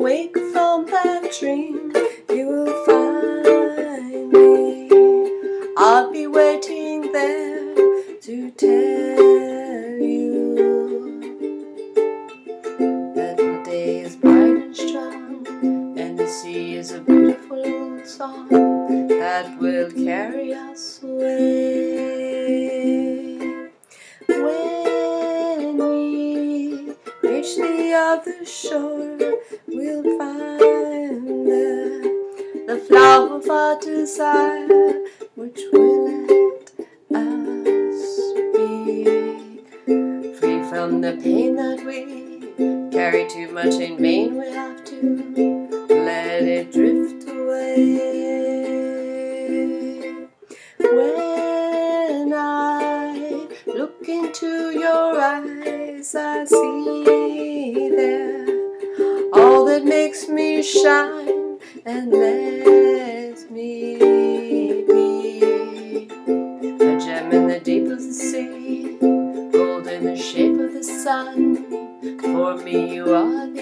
wake from that dream, you will find me. I'll be waiting there to tell you that the day is bright and strong, and the sea is a beautiful song that will carry us away. When we reach the other shore, we'll find there the flower of our desire, which will let us be free from the pain that we carry too much in vain. We have to let it drift away. When I look into your eyes, I see there all that makes me shine and lets me be a gem in the deep of the sea, gold in the shape of the sun. For me you are